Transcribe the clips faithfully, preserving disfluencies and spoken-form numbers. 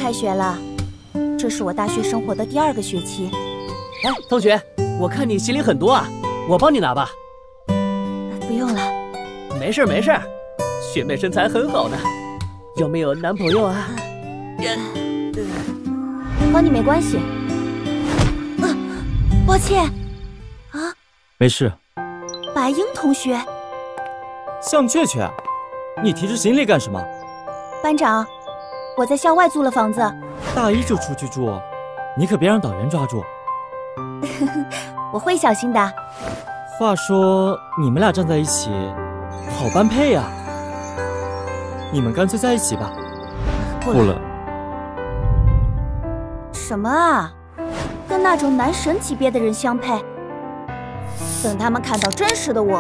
开学了，这是我大学生活的第二个学期。 哎，同学，我看你行李很多啊，我帮你拿吧。 不用了。 没事没事，学妹身材很好呢，有没有男朋友啊？ 和你没关系。啊，抱歉。啊， 没事。 白英同学。 向雀雀，你提着行李干什么？ 班长，我在校外租了房子。 大一就出去住，你可别让导员抓住。 我会小心的。 话说你们俩站在一起，好般配呀。你们干脆在一起吧。 不了。什么啊？跟那种男神级别的人相配？等他们看到真实的我，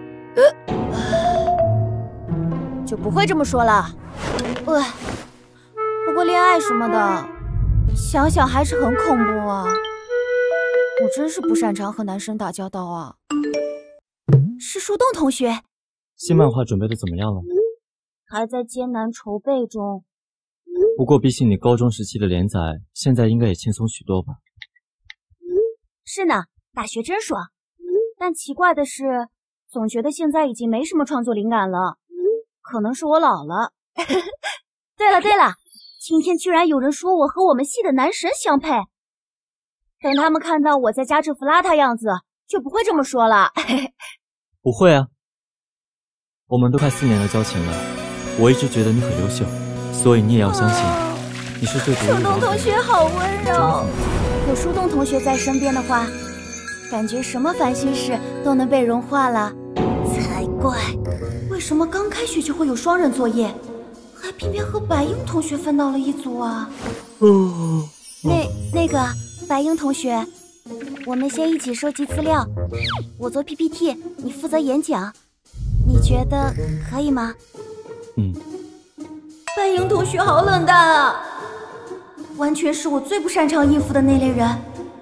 呃，就不会这么说了。呃，不过恋爱什么的，想想还是很恐怖啊。我真是不擅长和男生打交道啊。是树洞同学。 新漫画准备的怎么样了？ 还在艰难筹备中。 不过比起你高中时期的连载，现在应该也轻松许多吧？ 是呢，大学真爽。但奇怪的是，总觉得现在已经没什么创作灵感了。可能是我老了。对了对了，今天居然有人说我和我们系的男神相配。等他们看到我在家这副邋遢样子，就不会这么说了。 不会啊，我们都快四年的交情了，我一直觉得你很优秀，所以你也要相信，哦、你是最独一无二的。 树洞同学好温柔，有树洞同学在身边的话，感觉什么烦心事都能被融化了。才怪！为什么刚开学就会有双人作业，还偏偏和白英同学分到了一组啊？ 嗯， 那那个白英同学，我们先一起收集资料，我做 P P T， 你负责演讲，你觉得可以吗？ 嗯。 白英同学好冷淡啊，完全是我最不擅长应付的那类人。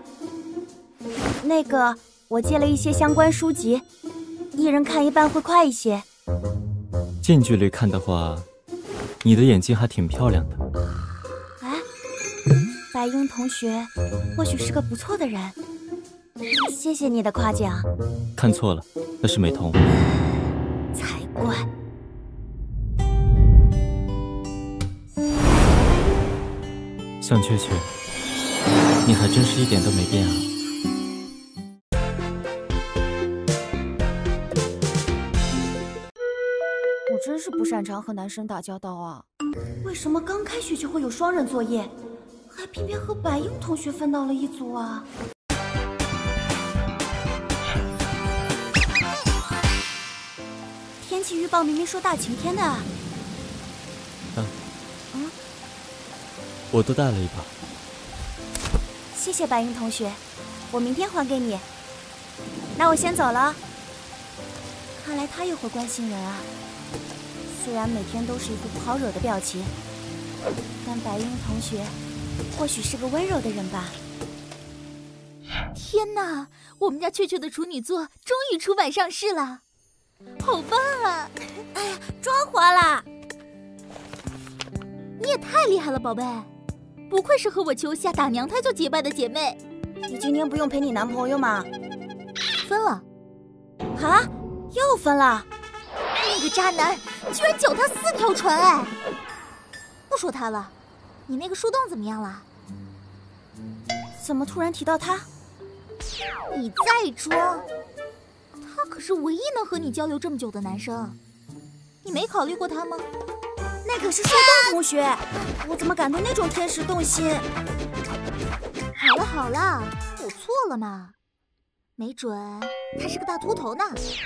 那个，我借了一些相关书籍，一人看一半会快一些。 近距离看的话，你的眼睛还挺漂亮的。 哎，白英同学或许是个不错的人，谢谢你的夸奖。 看错了，那是美瞳。 才怪！ 向雀雀，你还真是一点都没变啊。 我真是不擅长和男生打交道啊！为什么刚开学就会有双人作业，还偏偏和白英同学分到了一组啊？天气预报明明说大晴天的啊！ 嗯。 嗯。 我都带了一把。 谢谢白英同学，我明天还给你。那我先走了。看来他也会关心人啊。虽然每天都是一副不好惹的表情，但白英同学或许是个温柔的人吧。 天哪，我们家雀雀的处女作终于出版上市了，好棒啊！ 哎呀，装滑啦！ 你也太厉害了，宝贝，不愧是和我球下打娘胎就结拜的姐妹。 你今天不用陪你男朋友吗？ 分了。 啊？又分了？ 那个渣男居然脚踏四条船！哎，不说他了，你那个树洞怎么样了？ 怎么突然提到他？ 你再装，他可是唯一能和你交流这么久的男生，你没考虑过他吗？ 那可是树洞同学，我怎么敢对那种天使动心？ 好了好了，我错了嘛，没准他是个大秃头呢。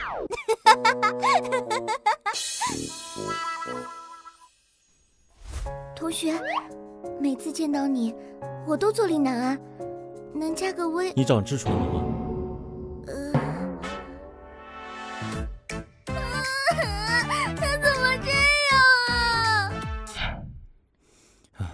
同学，每次见到你，我都坐立难安，能加个微？ 你长痔疮了吗？ 呃， 他怎么这样啊？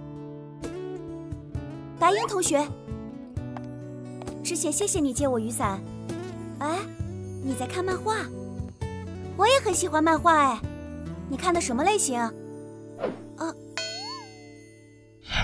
白英同学，之前谢谢你借我雨伞。哎，你在看漫画？我也很喜欢漫画哎，你看的什么类型？啊，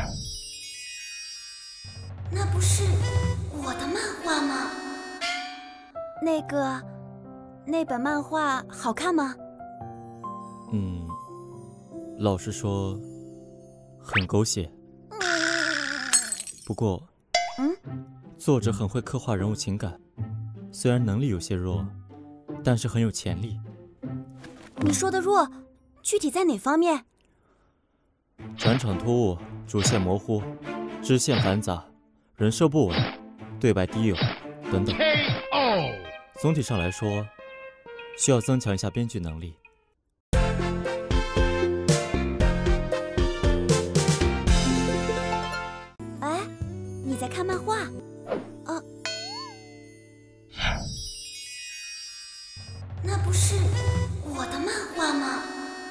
不是我的漫画吗？那个，那本漫画好看吗？ 嗯，老实说，很狗血。不过， 嗯， 作者很会刻画人物情感，虽然能力有些弱，但是很有潜力。 你说的弱，具体在哪方面？ 转场突兀，主线模糊，支线繁杂，人设不稳，对白低幼，等等。总体上来说，需要增强一下编剧能力。 哎，你在看漫画？啊，那不是我的漫画吗？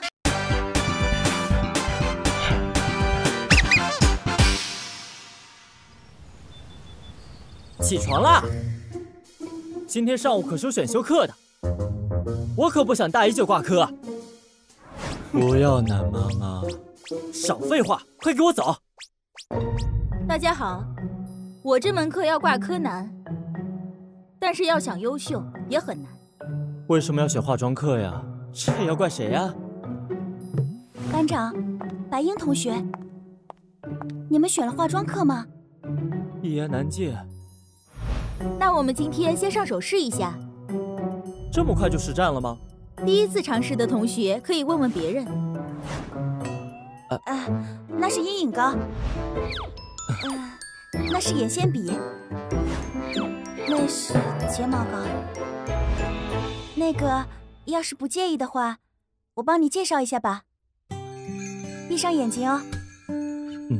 起床啦！今天上午可是有选修课的，我可不想大一就挂科。 不要南妈妈， 少废话，快给我走！ 大家好，我这门课要挂科难，但是要想优秀也很难。 为什么要选化妆课呀？ 这也要怪谁呀？ 班长，白英同学，你们选了化妆课吗？ 一言难尽。 那我们今天先上手试一下。 这么快就实战了吗？ 第一次尝试的同学可以问问别人。 啊，呃、那是阴影膏，呃，那是眼线笔，那是睫毛膏。那个，要是不介意的话，我帮你介绍一下吧。闭上眼睛哦。 嗯。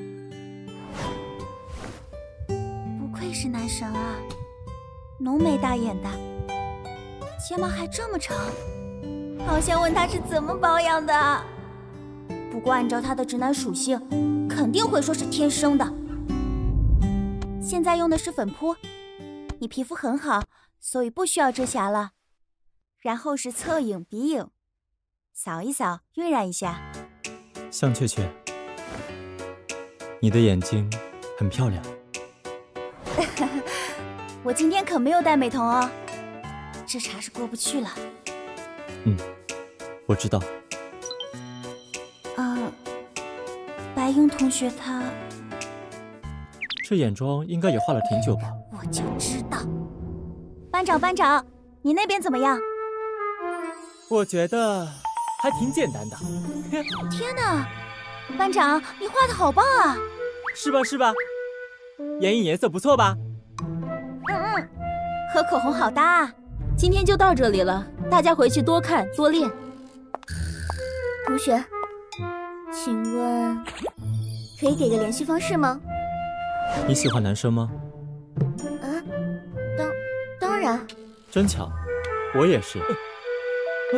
不愧是男神啊，浓眉大眼的，睫毛还这么长，好想问他是怎么保养的。不过按照他的直男属性，肯定会说是天生的。现在用的是粉扑，你皮肤很好，所以不需要遮瑕了。然后是侧影、鼻影，扫一扫，晕染一下。 向雀雀，你的眼睛很漂亮。 我今天可没有戴美瞳哦，这茬是过不去了。 嗯，我知道。 嗯、呃，白英同学她…… 这眼妆应该也画了挺久吧？ 我就知道。班长，班长，你那边怎么样？ 我觉得还挺简单的。 天哪，班长，你画的好棒啊！ 是吧是吧？眼影颜色不错吧？ 嗯嗯，和口红好搭啊。 今天就到这里了，大家回去多看多练。 同学，请问可以给个联系方式吗？ 你喜欢男生吗？ 啊，当当然。 真巧，我也是。 他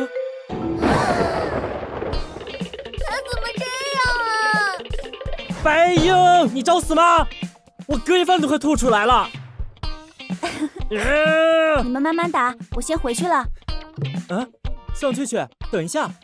怎么这样啊？ 白英，你找死吗？我隔夜饭都快吐出来了。呃、 你们慢慢打，我先回去了。 啊，向雀雀，等一下。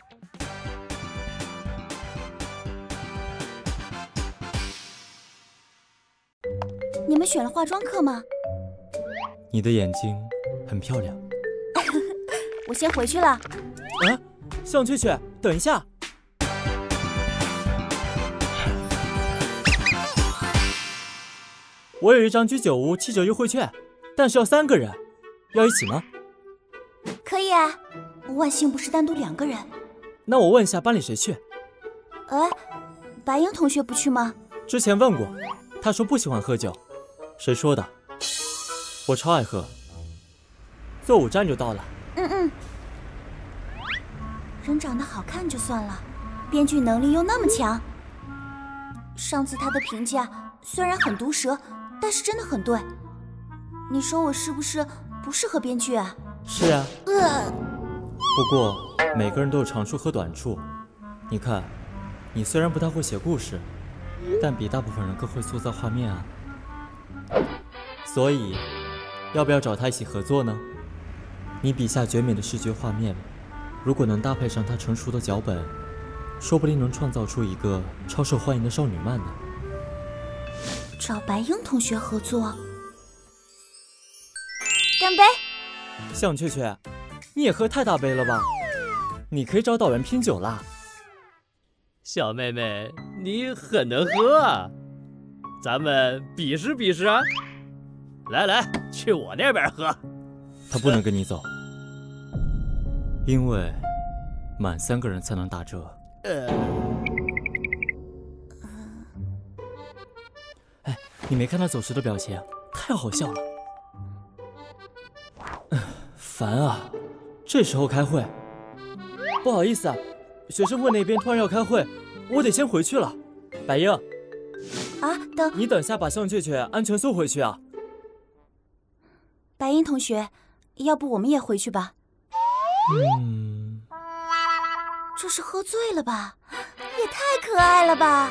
你们选了化妆课吗？ 你的眼睛很漂亮。 我先回去了。 啊，向雀雀，等一下。我有一张居酒屋七折优惠券，但是要三个人，要一起吗？ 可以啊，万幸不是单独两个人。 那我问一下班里谁去？ 哎，白英同学不去吗？ 之前问过，他说不喜欢喝酒。 谁说的？我超爱喝。 坐五站就到了。 嗯嗯。人长得好看就算了，编剧能力又那么强。上次他的评价虽然很毒舌，但是真的很对。你说我是不是不适合编剧啊？ 是啊。 呃。 不过每个人都有长处和短处。你看，你虽然不太会写故事，但比大部分人更会塑造画面啊。所以，要不要找他一起合作呢？你笔下绝美的视觉画面，如果能搭配上他成熟的脚本，说不定能创造出一个超受欢迎的少女漫呢。 找白鹰同学合作。干杯！ 向雀雀，你也喝太大杯了吧？你可以找导员拼酒啦。 小妹妹，你很能喝啊，咱们比试比试啊！来来，去我那边喝。 他不能跟你走，因为满三个人才能打折。 呃， 哎，你没看他走时的表情，太好笑了。烦啊！这时候开会。 不好意思啊，学生会那边突然要开会，我得先回去了。白鹰， 啊，等你等下把向雀雀安全送回去啊。 白鹰同学，要不我们也回去吧？ 嗯， 这是喝醉了吧？也太可爱了吧！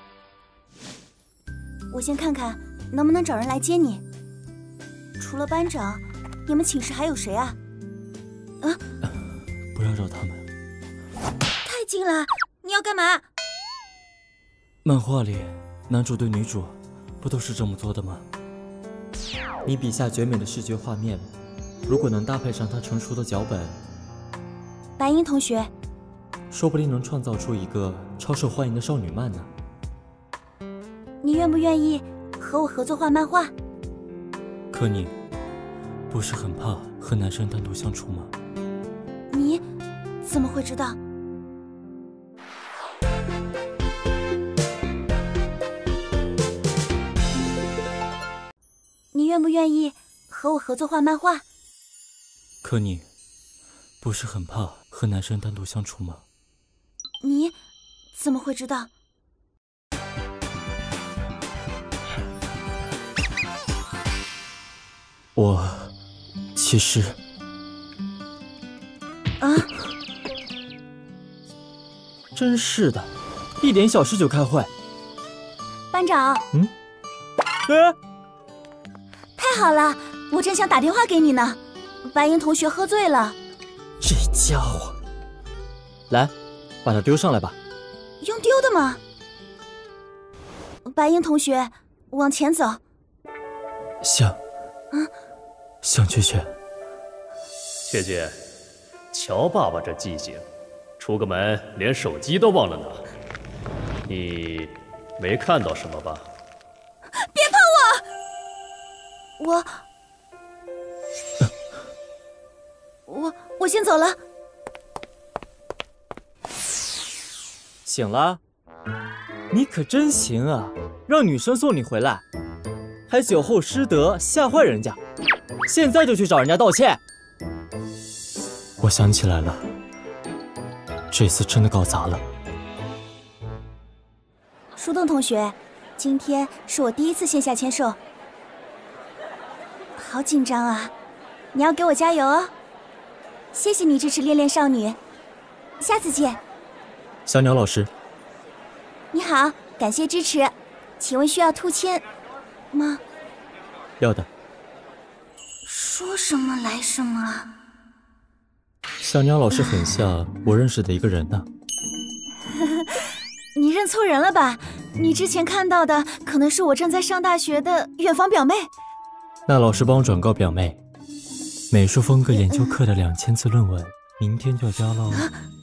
我先看看能不能找人来接你。除了班长，你们寝室还有谁啊？啊？ 不要找他们。 太近了，你要干嘛？ 漫画里男主对女主不都是这么做的吗？你笔下绝美的视觉画面，如果能搭配上他成熟的脚本， 白鹰同学， 说不定能创造出一个超受欢迎的少女漫呢。 你愿不愿意和我合作画漫画？ 可你不是很怕和男生单独相处吗？ 你怎么会知道？你愿不愿意和我合作画漫画？ 可你不是很怕和男生单独相处吗？ 你怎么会知道？ 我其实啊， 真是的，一点小事就开会。 班长， 嗯，哎， 太好了，我正想打电话给你呢。白鹰同学喝醉了。 这家伙，来，把他丢上来吧。 用丢的吗？白鹰同学，往前走。 向， 啊， 向雀雀， 雀雀，瞧爸爸这记性，出个门连手机都忘了拿。你没看到什么吧？ 别碰我！我我我先走了。 醒了？你可真行啊，让女生送你回来，还酒后失德吓坏人家，现在就去找人家道歉。 我想起来了，这次真的搞砸了。 树洞同学，今天是我第一次线下签售，好紧张啊！你要给我加油哦！谢谢你支持恋恋少女，下次见。 小鸟老师， 你好，感谢支持，请问需要兔签吗？ 要的。 说什么来什么。 小鸟老师很像我认识的一个人呢。 你认错人了吧？你之前看到的可能是我正在上大学的远房表妹。 那老师帮我转告表妹，美术风格研究课的两千字论文明天就要交喽。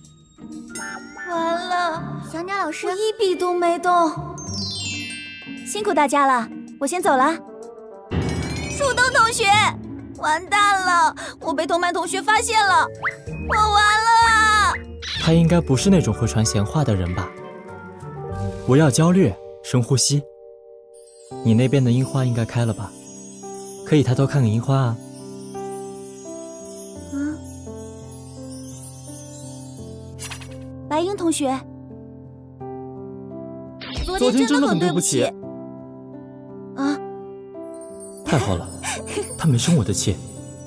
完了， 小鸟老师， 我一笔都没动，辛苦大家了，我先走了。树洞同学，完蛋了，我被同班同学发现了，我完了啊！ 他应该不是那种会传闲话的人吧？不要焦虑，深呼吸。你那边的樱花应该开了吧？可以抬头看看樱花啊。 嗯，白鹰同学， 昨天真的很对不起。 啊， 太好了，他没生我的气，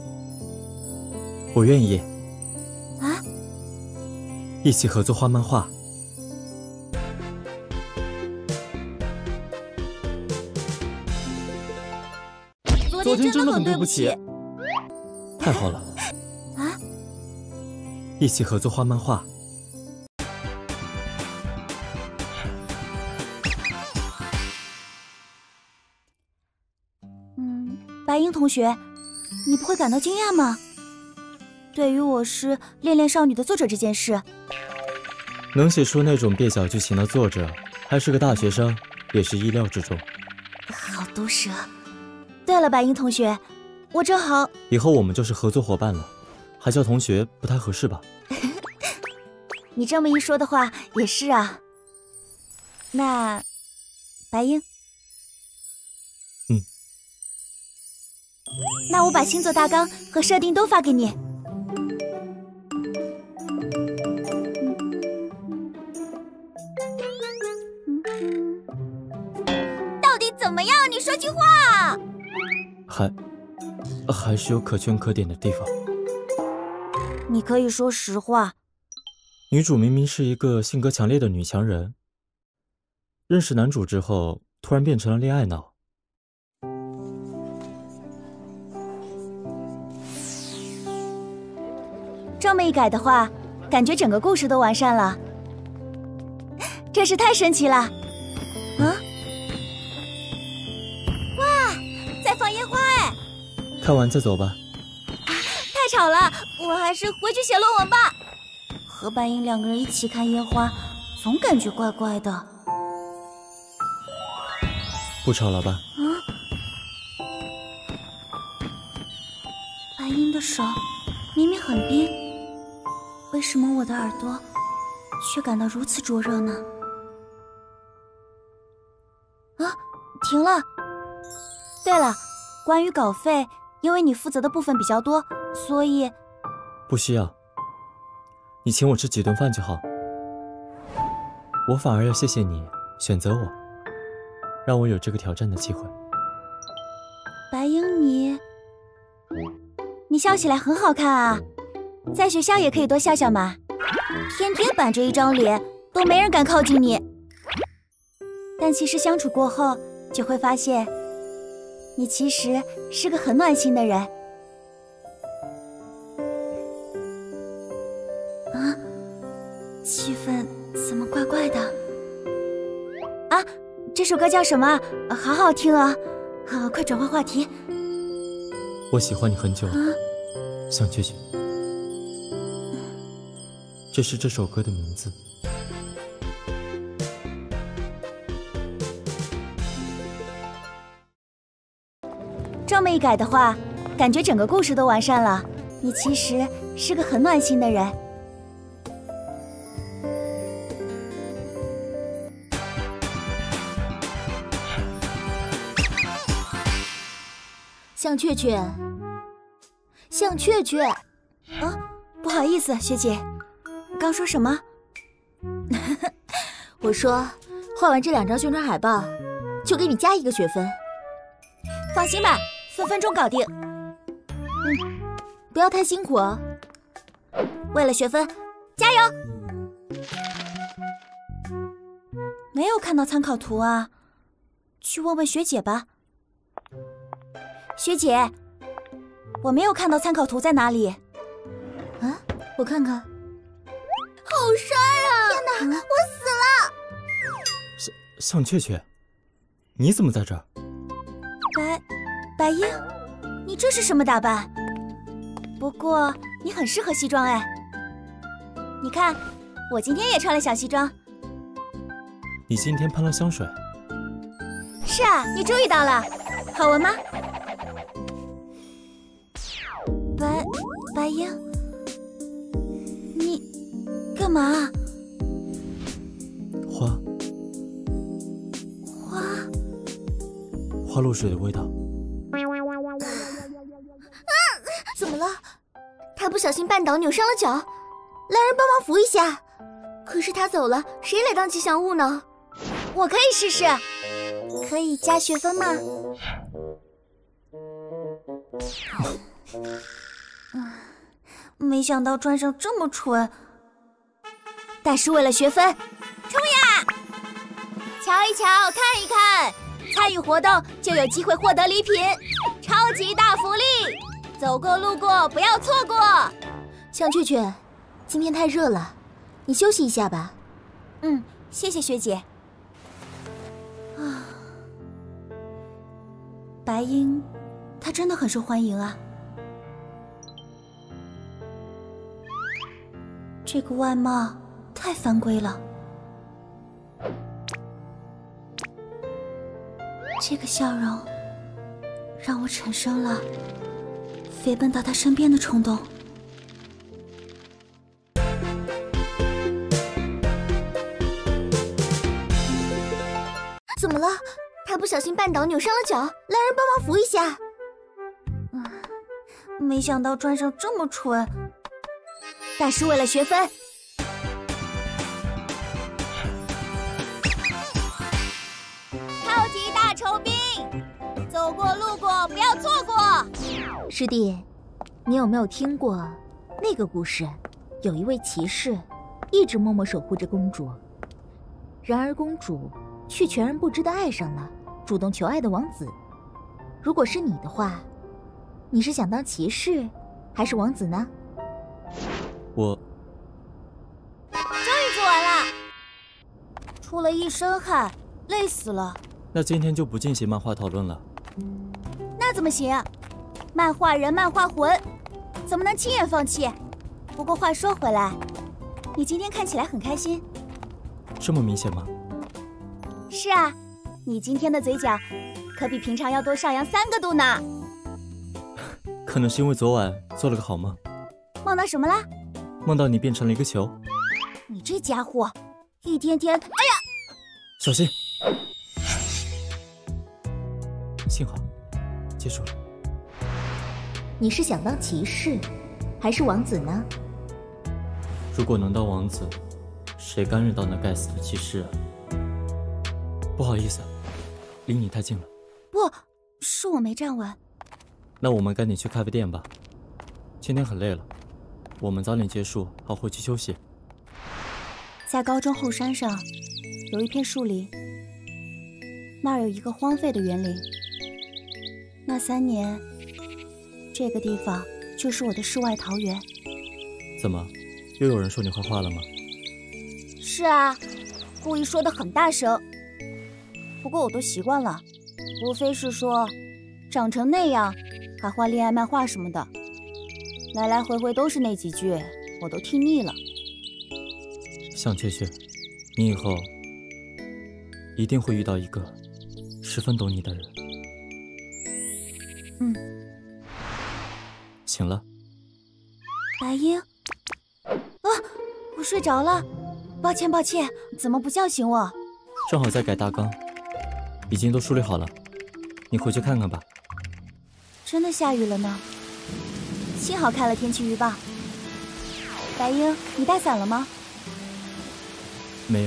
我愿意。 啊， 一起合作画漫画。 昨天真的很对不起。 太好了， 啊， 一起合作画漫画。 英同学，你不会感到惊讶吗？对于我是《恋恋少女》的作者这件事， 能写出那种蹩脚剧情的作者，还是个大学生，也是意料之中。 好毒舌。对了，白英同学，我正好…… 以后我们就是合作伙伴了，还叫同学不太合适吧？ 你这么一说的话，也是啊。那，白英， 嗯， 那我把星座大纲和设定都发给你。 到底怎么样？你说句话。 还，还是有可圈可点的地方。 你可以说实话。 女主明明是一个性格强烈的女强人，认识男主之后，突然变成了恋爱脑。 这么一改的话，感觉整个故事都完善了，真是太神奇了！啊！ 哇，在放烟花哎！ 看完再走吧。 太吵了，我还是回去写论文吧。和白英两个人一起看烟花，总感觉怪怪的。 不吵了吧？ 啊！白英的手明明很冰，为什么我的耳朵却感到如此灼热呢？啊，停了。对了，关于稿费，因为你负责的部分比较多，所以不需要。你请我吃几顿饭就好。我反而要谢谢你选择我，让我有这个挑战的机会。 白英，你你笑起来很好看啊，在学校也可以多笑笑嘛。天天板着一张脸，都没人敢靠近你。但其实相处过后，就会发现，你其实是个很暖心的人。啊，气氛怎么怪怪的？啊，这首歌叫什么？好好听啊！啊，快转换话题。 我喜欢你很久了， 啊， 想确确。这是这首歌的名字。 这么一改的话，感觉整个故事都完善了。你其实是个很暖心的人。 向雀雀，向雀雀， 啊，不好意思，学姐，刚说什么？ 我说，画完这两张宣传海报，就给你加一个学分。 放心吧，分分钟搞定。 嗯，不要太辛苦哦。 为了学分，加油！没有看到参考图啊，去问问学姐吧。学姐，我没有看到参考图在哪里？ 啊，我看看。好帅啊！天哪，嗯、我死了！ 向向雀雀，你怎么在这儿？ 白白英，你这是什么打扮？不过你很适合西装哎。你看，我今天也穿了小西装。 你今天喷了香水？ 是啊，你注意到了，好闻吗？白白英，你干嘛？ 花花花露水的味道。 啊！怎么了？他不小心绊倒，扭伤了脚，来人帮忙扶一下。可是他走了，谁来当吉祥物呢？ 我可以试试。可以加学分吗？没想到穿上这么蠢，但是为了学分，冲呀！瞧一瞧，看一看，参与活动就有机会获得礼品，超级大福利，走过路过不要错过。 向雀雀，今天太热了，你休息一下吧。 嗯，谢谢学姐。啊，白英他真的很受欢迎啊。这个外貌太犯规了，这个笑容让我产生了飞奔到他身边的冲动。 怎么了？他不小心绊倒，扭伤了脚，来人帮忙扶一下。 嗯，没想到专上这么蠢。大师为了学分。 超级大酬宾，走过路过不要错过。 师弟，你有没有听过那个故事？有一位骑士，一直默默守护着公主，然而公主却全然不知地爱上了主动求爱的王子。如果是你的话，你是想当骑士还是王子呢？ 我终于做完了， 出了一身汗，累死了。 那今天就不进行漫画讨论了。 那怎么行？漫画人，漫画魂，怎么能轻言放弃？不过话说回来，你今天看起来很开心。 这么明显吗？ 是啊，你今天的嘴角可比平常要多上扬三个度呢。 可能是因为昨晚做了个好梦。 梦到什么啦？ 梦到你变成了一个球。 你这家伙，一天天……哎呀， 小心！幸好结束了。 你是想当骑士还是王子呢？ 如果能当王子，谁甘愿当那该死的骑士啊？不好意思，离你太近了。 不是我没站稳。 那我们赶紧去咖啡店吧。今天很累了，我们早点结束，好回去休息。 在高中后山上有一片树林，那儿有一个荒废的园林。那三年，这个地方就是我的世外桃源。 怎么，又有人说你坏话了吗？ 是啊，故意说的很大声。不过我都习惯了，无非是说长成那样还画恋爱漫画什么的，来来回回都是那几句，我都听腻了。 向雀雀，你以后一定会遇到一个十分懂你的人。 嗯。 醒了。 白鹰。啊，我睡着了，抱歉抱歉，怎么不叫醒我？ 正好在改大纲，已经都梳理好了，你回去看看吧。 真的下雨了呢，幸好开了天气预报。白鹰，你带伞了吗？ 没有。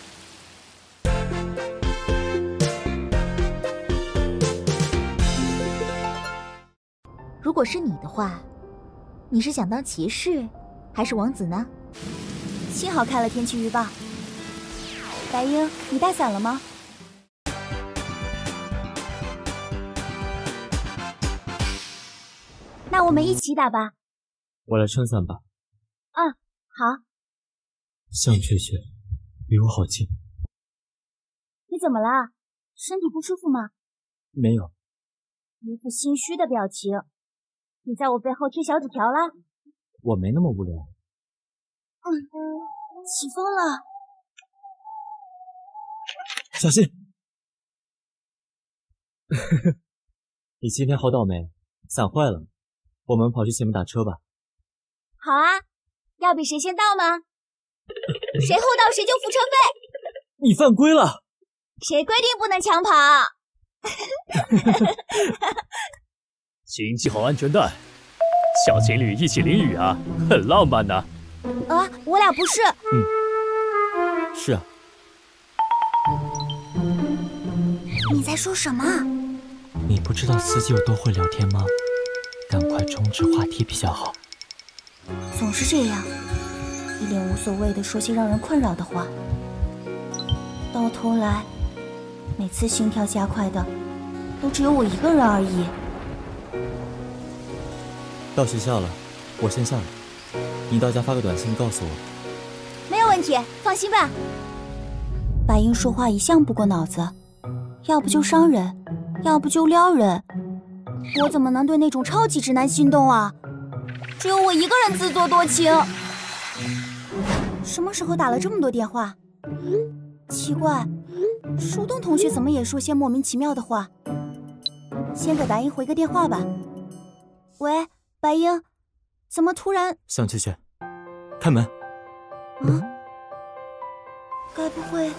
如果是你的话，你是想当骑士还是王子呢？ 幸好开了天气预报。白鹰，你带伞了吗？那我们一起打吧。 我来撑伞吧。 嗯，好。 向雀雀，离我好近。 你怎么啦？身体不舒服吗？ 没有。 一副心虚的表情。你在我背后贴小纸条啦？ 我没那么无聊。 嗯，起风了。 小心！你今天好倒霉，伞坏了。我们跑去前面打车吧。 好啊，要比谁先到吗？谁后到谁就付车费。 你犯规了。 谁规定不能抢跑？ 请系好安全带，小情侣一起淋雨啊，很浪漫呢。 啊，我俩不是。 嗯，是啊。 你在说什么？ 你不知道司机有多会聊天吗？赶快终止话题比较好。 总是这样，一脸无所谓的说些让人困扰的话，到头来，每次心跳加快的，都只有我一个人而已。 到学校了，我先下了。你到家发个短信告诉我。 没有问题，放心吧。白鹰说话一向不过脑子，要不就伤人，要不就撩人， 我怎么能对那种超级直男心动啊？只有我一个人自作多情。什么时候打了这么多电话？奇怪，树洞同学怎么也说些莫名其妙的话？先给白英回个电话吧。喂，白英，怎么突然…… 向雀雀，开门。 啊？该不会……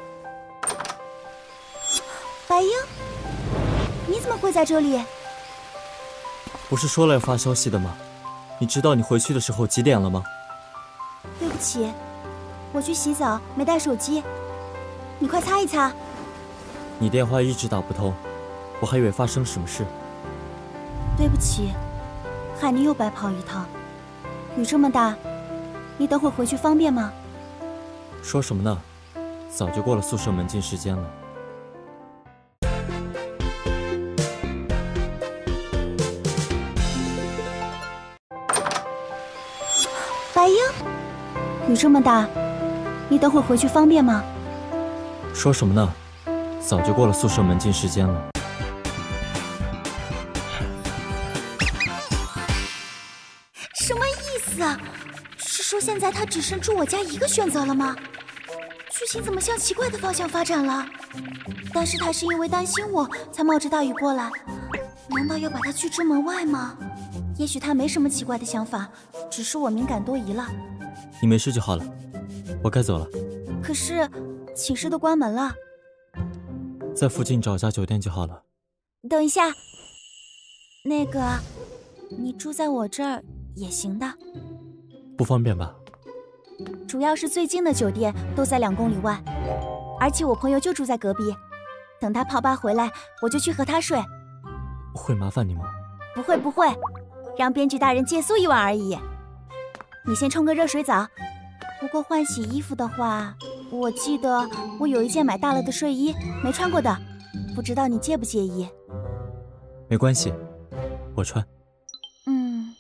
白英，你怎么会在这里？ 不是说了要发消息的吗？你知道你回去的时候几点了吗？ 对不起，我去洗澡没带手机，你快擦一擦。 你电话一直打不通，我还以为发生什么事。 对不起，害你又白跑一趟。雨这么大，你等会儿回去方便吗？ 说什么呢？早就过了宿舍门禁时间了。 白英，雨这么大，你等会儿回去方便吗？ 说什么呢？早就过了宿舍门禁时间了。 什么意思啊？是说现在他只剩住我家一个选择了吗？剧情怎么向奇怪的方向发展了？但是他是因为担心我才冒着大雨过来，难道要把他拒之门外吗？也许他没什么奇怪的想法，只是我敏感多疑了。 你没事就好了，我该走了。 可是寝室都关门了。 在附近找家酒店就好了。 等一下，那个，你住在我这儿也行的。 不方便吧？ 主要是最近的酒店都在两公里外，而且我朋友就住在隔壁。等他泡吧回来，我就去和他睡。 会麻烦你吗？ 不会不会，让编剧大人借宿一晚而已。你先冲个热水澡。不过换洗衣服的话，我记得我有一件买大了的睡衣没穿过的，不知道你介不介意？ 没关系，我穿。 嗯。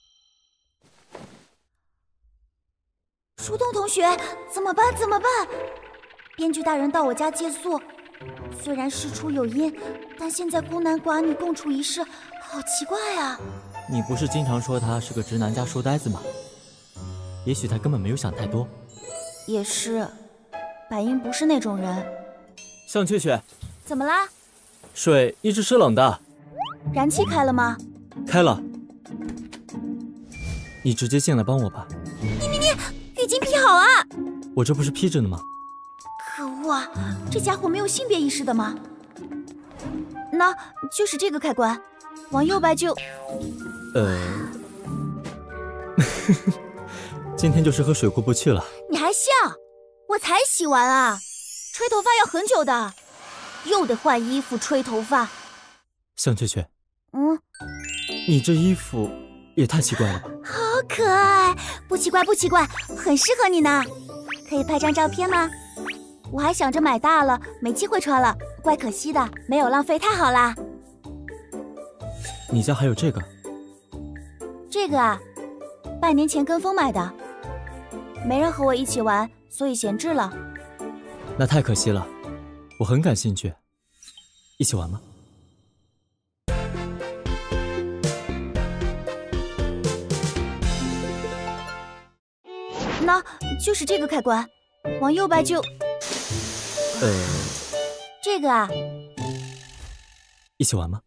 树洞同学，怎么办？怎么办？编剧大人到我家借宿，虽然事出有因，但现在孤男寡女共处一室，好奇怪啊！ 你不是经常说他是个直男加书呆子吗？也许他根本没有想太多。 也是，白英不是那种人。 向雀雀， 怎么啦？ 水一直是冷的。 燃气开了吗？ 开了。你直接进来帮我吧。 你你你，浴巾披好啊！ 我这不是披着呢吗？ 可恶啊，这家伙没有性别意识的吗？那就是这个开关，往右掰就…… 呃，今天就是喝水过不去了。 你还笑？我才洗完啊，吹头发要很久的，又得换衣服吹头发。 向雀雀， 嗯， 你这衣服也太奇怪了吧？ 好可爱，不奇怪不奇怪，很适合你呢。可以拍张照片吗？我还想着买大了，没机会穿了，怪可惜的，没有浪费，太好啦。 你家还有这个？ 这个啊，半年前跟风买的，没人和我一起玩，所以闲置了。 那太可惜了，我很感兴趣，一起玩吗？ 那就是这个开关，往右掰就…… 呃， 这个啊， 一起玩吗？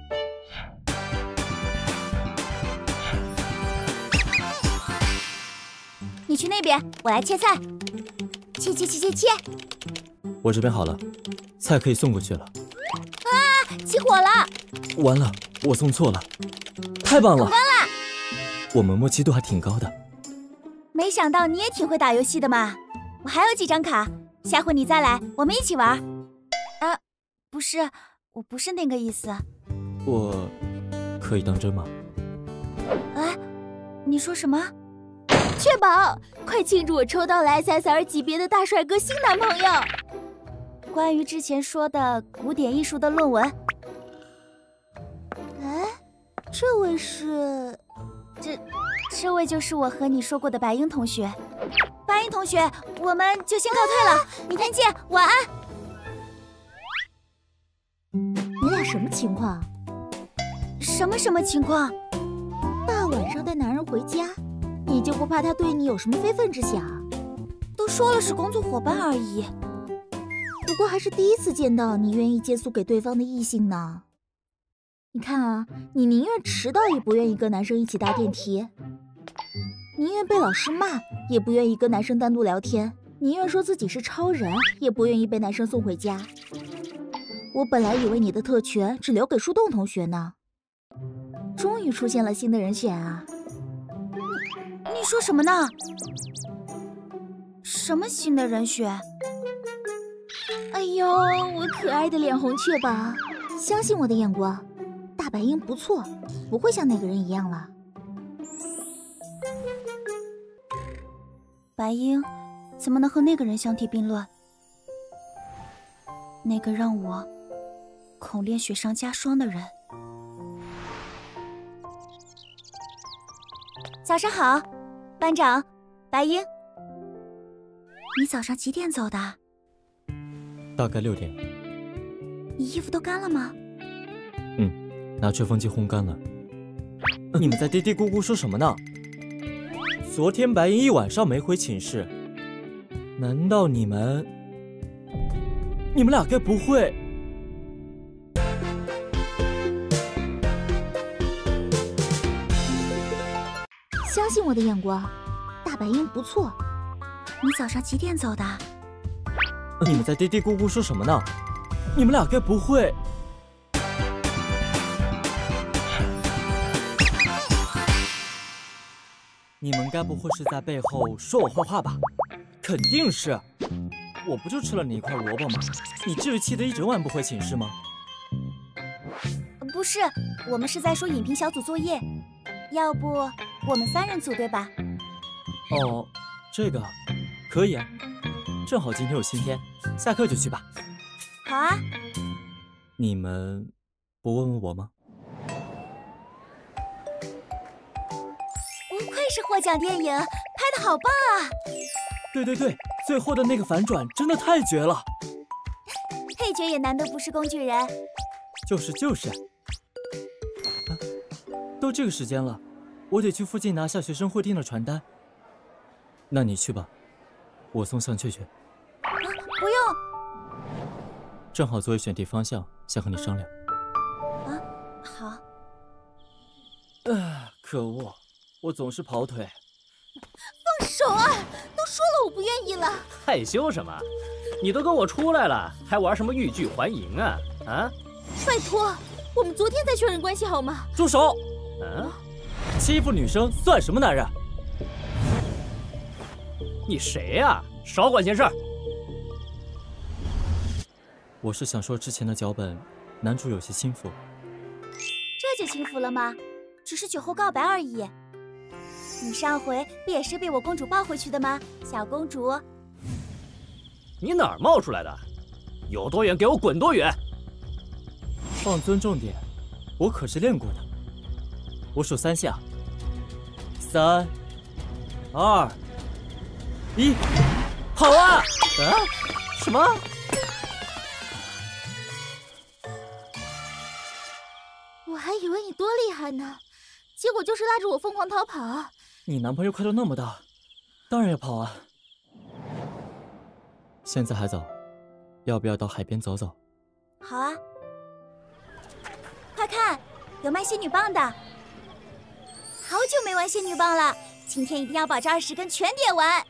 你去那边，我来切菜。切切切切切！ 我这边好了，菜可以送过去了。 啊！起火了！ 完了，我送错了。太棒了！ 关了。 我们默契度还挺高的。 没想到你也挺会打游戏的嘛！我还有几张卡，下回你再来，我们一起玩。啊，不是，我不是那个意思。 我可以当真吗？ 哎，你说什么？ 确保，快庆祝我抽到了 S S R 级别的大帅哥新男朋友！ 关于之前说的古典艺术的论文。 哎，这位是…… 这，这位就是我和你说过的白英同学。白英同学，我们就先告退了，啊、明天见，晚安。 你俩什么情况？ 什么什么情况？ 大晚上带男人回家，你就不怕他对你有什么非分之想？ 都说了是工作伙伴而已。 不过还是第一次见到你愿意借宿给对方的异性呢。你看啊，你宁愿迟到也不愿意跟男生一起搭电梯，宁愿被老师骂也不愿意跟男生单独聊天，宁愿说自己是超人也不愿意被男生送回家。我本来以为你的特权只留给树洞同学呢，终于出现了新的人选啊！ 你你说什么呢？什么新的人选？ 哎呦，我可爱的脸红雀宝，相信我的眼光，大白鹰不错，不会像那个人一样了。 白鹰怎么能和那个人相提并论？那个让我恐恋雪上加霜的人。早上好，班长，白鹰。你早上几点走的？ 大概六点。 你衣服都干了吗？ 嗯，拿吹风机烘干了。 你们在嘀嘀咕咕说什么呢？昨天白鹰一晚上没回寝室，难道你们……你们俩该不会…… 相信我的眼光，大白鹰不错。 你早上几点走的？ 你们在嘀嘀咕咕说什么呢？你们俩该不会……你们该不会是在背后说我坏话吧？肯定是，我不就吃了你一块萝卜吗？你至于气得一整晚不回寝室吗？ 不是，我们是在说影评小组作业，要不我们三人组对吧？ 哦，这个可以啊，正好今天有新片，下课就去吧。 好啊。 你们不问问我吗？ 不愧是获奖电影，拍得好棒啊！ 对对对，最后的那个反转真的太绝了。 配角也难得不是工具人。 就是就是。啊，都这个时间了，我得去附近拿下学生会订的传单。那你去吧，我送向雀雀。 啊，不用。 正好作为选题方向，想和你商量。 啊，好。 啊，可恶，我总是跑腿。 放手啊！都说了我不愿意了。 害羞什么？你都跟我出来了，还玩什么欲拒还迎啊？啊！ 拜托，我们昨天才确认关系好吗？ 住手！ 嗯、啊， 欺负女生算什么男人？ 你谁呀、啊？少管闲事儿！ 我是想说之前的脚本，男主有些轻浮。 这就轻浮了吗？只是酒后告白而已。你上回不也是被我公主抱回去的吗，小公主？ 你哪儿冒出来的？有多远给我滚多远！ 放尊重点，我可是练过的。我数三下，三、二、一，跑啊！ 啊？什么？ 我还以为你多厉害呢，结果就是拉着我疯狂逃跑。 你男朋友块头那么大，当然要跑啊。 现在还早，要不要到海边走走？ 好啊。快看，有卖仙女棒的。好久没玩仙女棒了，今天一定要把这二十根全点完。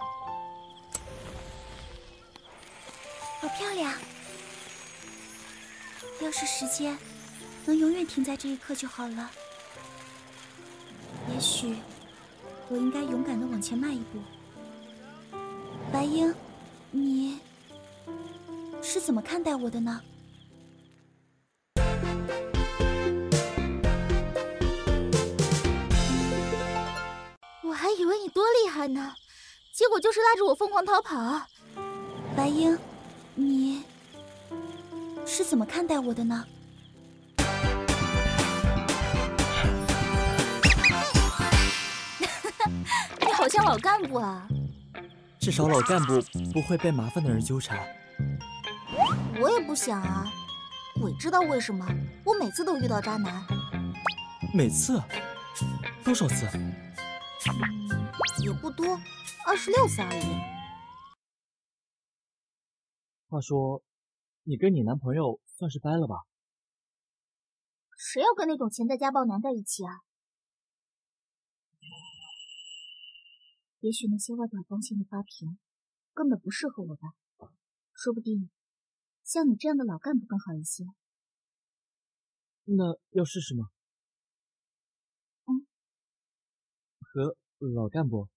好漂亮！要是时间能永远停在这一刻就好了。也许我应该勇敢地往前迈一步。白鹰，你是怎么看待我的呢？ 我还以为你多厉害呢，结果就是拉着我疯狂逃跑。 白鹰，你是怎么看待我的呢？ 你好像老干部啊。 至少老干部不会被麻烦的人纠缠。 我也不想啊，鬼知道为什么，我每次都遇到渣男。 每次？多少次？ 也不多，二十六次而已。 话说，你跟你男朋友算是掰了吧？ 谁要跟那种钱在家暴男在一起啊？也许那些外表光鲜的花瓶根本不适合我吧，说不定像你这样的老干部更好一些。 那要试试吗？ 嗯， 和老干部。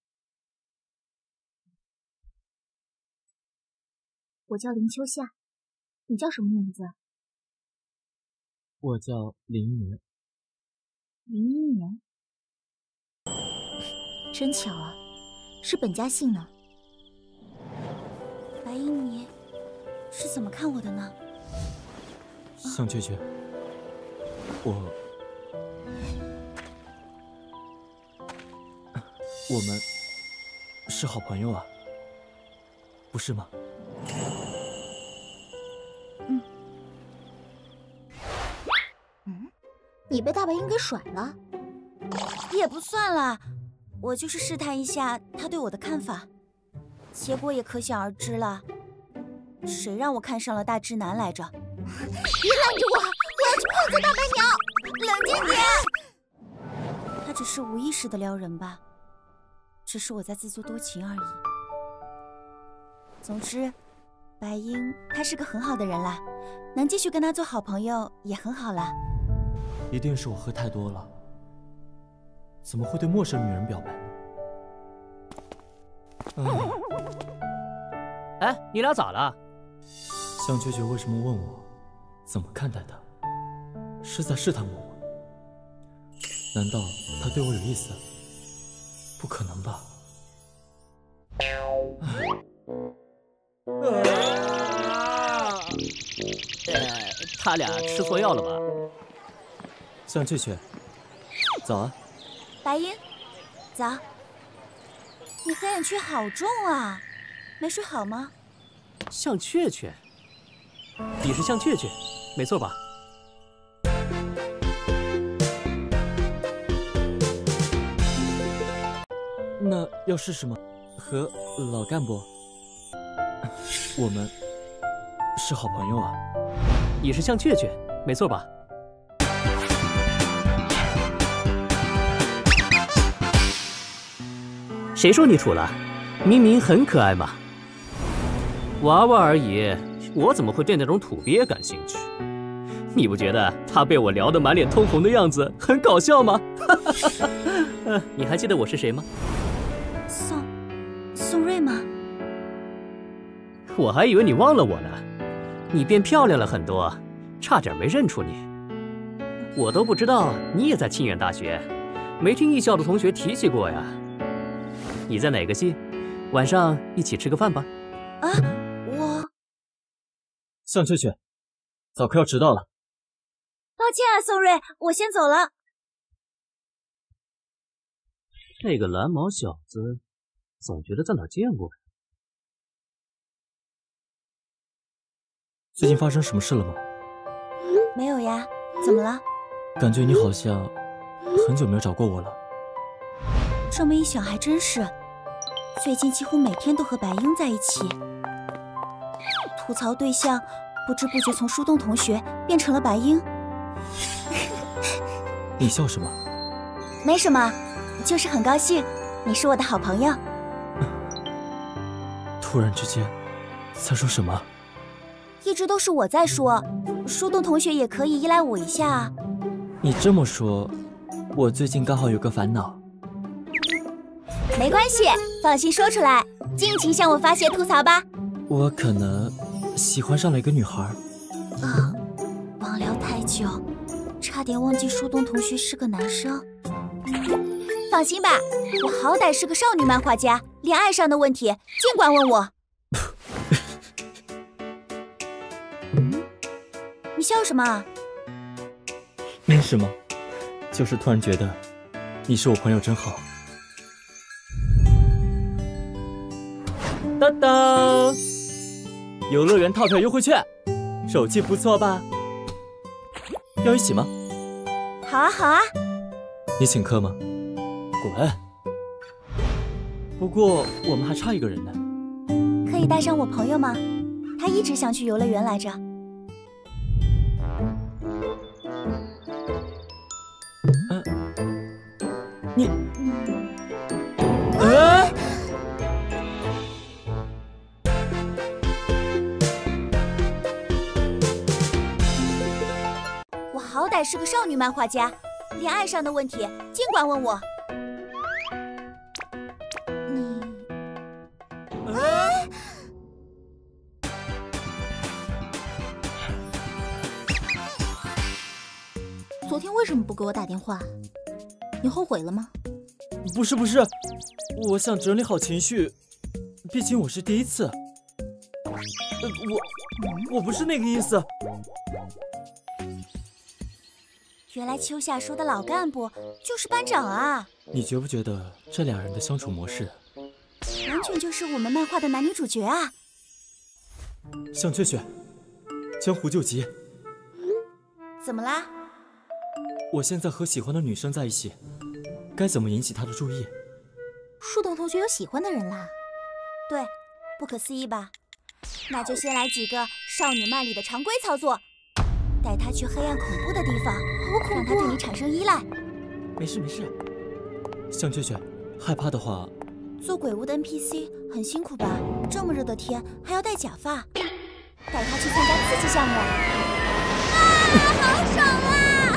我叫林秋夏，你叫什么名字？ 我叫林一年。 林一年，真巧啊，是本家姓呢。 白英，你是怎么看我的呢？ 向雀雀，我我们是好朋友啊，不是吗？ 嗯嗯，你被大白鹰给甩了？ 也不算啦，我就是试探一下他对我的看法，结果也可想而知了。谁让我看上了大直男来着？ 别拦着我，我要去泡子大白鸟！ 冷静点！他只是无意识的撩人吧，只是我在自作多情而已。总之，白鹰他是个很好的人啦，能继续跟他做好朋友也很好啦。 一定是我喝太多了，怎么会对陌生女人表白呢？嗯， 哎，你俩咋了？ 向雀雀为什么问我怎么看待他？是在试探我吗？难道他对我有意思？不可能吧。 呃，他俩吃错药了吧？ 向雀雀，早啊。 白鹰，早。你黑眼圈好重啊，没睡好吗？ 向雀雀，你是向雀雀，没错吧？ 那要试试吗？和老干部，我们是好朋友啊。 你是向雀雀，没错吧？谁说你处了？明明很可爱嘛。娃娃而已，我怎么会对那种土鳖感兴趣？你不觉得他被我聊得满脸通红的样子很搞笑吗？呃，你还记得我是谁吗？ 宋宋瑞吗？ 我还以为你忘了我呢。你变漂亮了很多，差点没认出你。我都不知道你也在清远大学，没听艺校的同学提起过呀。你在哪个系？晚上一起吃个饭吧。 啊，我…… 向雀雀，早课要迟到了。 抱歉啊，宋瑞，我先走了。 这个蓝毛小子，总觉得在哪见过。 最近发生什么事了吗？ 没有呀，怎么了？ 感觉你好像很久没有找过我了。 这么一想还真是，最近几乎每天都和白鹰在一起，吐槽对象不知不觉从树洞同学变成了白鹰。 你笑什么？ 没什么，就是很高兴你是我的好朋友。 突然之间在说什么？ 一直都是我在说，树洞同学也可以依赖我一下啊。 你这么说，我最近刚好有个烦恼。 没关系，放心说出来，尽情向我发泄吐槽吧。 我可能喜欢上了一个女孩。 啊，网聊太久，差点忘记树洞同学是个男生。放心吧，我好歹是个少女漫画家，恋爱上的问题尽管问我。嗯，你笑什么？ 没什么，就是突然觉得你是我朋友真好。当当，游乐园套票优惠券，手气不错吧？要一起吗？ 好啊好啊， 你请客吗？ 滚！不过我们还差一个人呢。 可以带上我朋友吗？他一直想去游乐园来着。 嗯、你，哎、 我好歹是个少女漫画家，恋爱上的问题尽管问我。 你哎昨天为什么不给我打电话？你后悔了吗？ 不是不是，我想整理好情绪，毕竟我是第一次。呃、我我不是那个意思。 原来秋夏说的老干部就是班长啊！ 你觉不觉得这俩人的相处模式， 完全就是我们漫画的男女主角啊！ 向雀雀，江湖救急！ 怎么啦？ 我现在和喜欢的女生在一起，该怎么引起她的注意？ 树洞同学有喜欢的人啦？ 对，不可思议吧？那就先来几个少女漫里的常规操作，带她去黑暗恐怖的地方，让她对你产生依赖。 没事没事。 向雀雀，害怕的话， 做鬼屋的 N P C 很辛苦吧？这么热的天还要戴假发，带她去参加刺激项目。啊，好爽啊！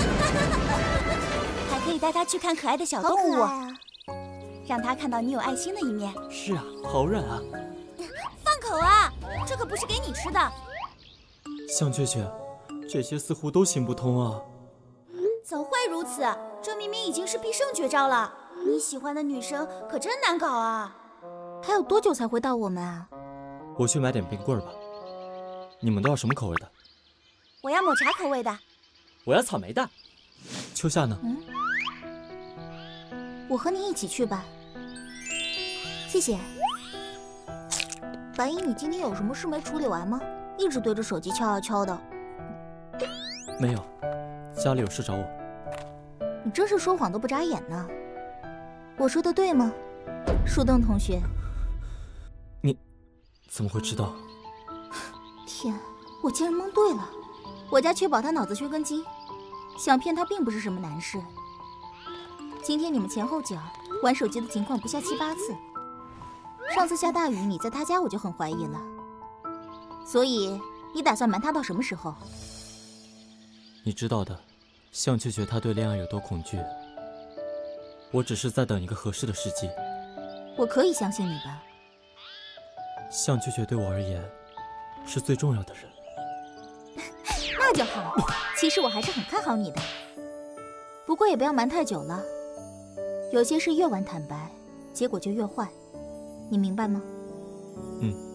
还可以带她去看可爱的小动物， 啊、 让她看到你有爱心的一面。 是啊，好软啊！ 放口啊，这可不是给你吃的。 向雀雀，这些似乎都行不通啊。 怎会如此？这明明已经是必胜绝招了。你喜欢的女生可真难搞啊！ 还有多久才会到我们啊？ 我去买点冰棍吧。你们都要什么口味的？ 我要抹茶口味的。 我要草莓的。 秋夏呢？ 嗯，我和你一起去吧。谢谢。白衣，你今天有什么事没处理完吗？一直对着手机敲啊敲的。 没有，家里有事找我。 你真是说谎都不眨眼呢。我说的对吗，树洞同学？ 你怎么会知道？ 天，我竟然蒙对了。我家确保他脑子缺根筋，想骗他并不是什么难事。今天你们前后脚玩手机的情况不下七八次。上次下大雨你在他家我就很怀疑了。所以你打算瞒他到什么时候？ 你知道的，向雀雀她对恋爱有多恐惧。我只是在等一个合适的时机。 我可以相信你吧？ 向雀雀对我而言是最重要的人。 那就好。其实我还是很看好你的，不过也不要瞒太久了。有些事越晚坦白，结果就越坏，你明白吗？ 嗯。